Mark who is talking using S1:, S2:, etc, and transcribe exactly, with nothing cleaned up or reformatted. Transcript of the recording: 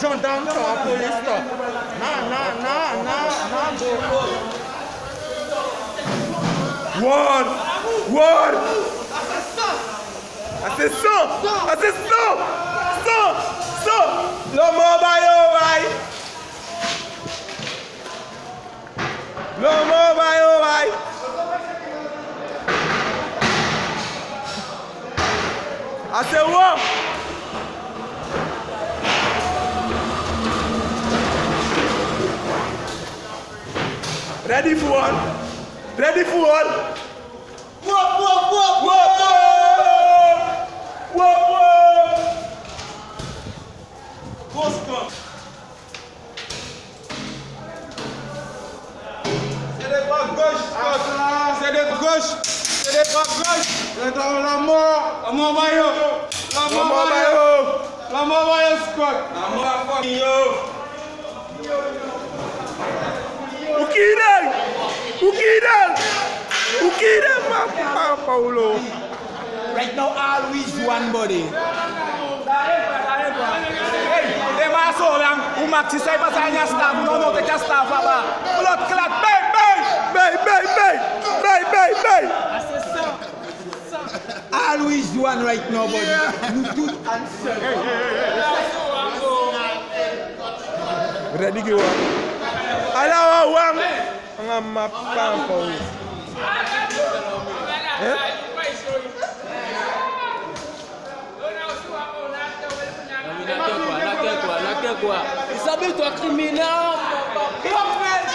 S1: John downtown police stop. Nah, nah, nah, nah, nah, bro. One, one. I said stop. I said stop. Stop, stop. No more by your right. No more by your right. I said what? Ready for one? Ready for one? Whoa, whoa, whoa, whoa, whoa, whoa, whoa. Stop. C'est des bras gauche, c'est des gauches, c'est des bras gauche. C'est dans la mort, la mort maillot, la mort maillot, la mort maillot squat, la mort maillot. Ukidal! Ukidal! Ukidal, Papa Paulo!
S2: Right now, always one body.
S1: Hey, they must so long. Who Maxi say, but I just stop. No, no, they just stop, Papa. Blood clot, bang, bang! Bang, bang, bang! Bang, bang, bang!
S2: Always one right now, buddy. Bluetooth and
S1: ready, go on. Allow one. I'm a pampo.
S3: Isabelle, toi criminel.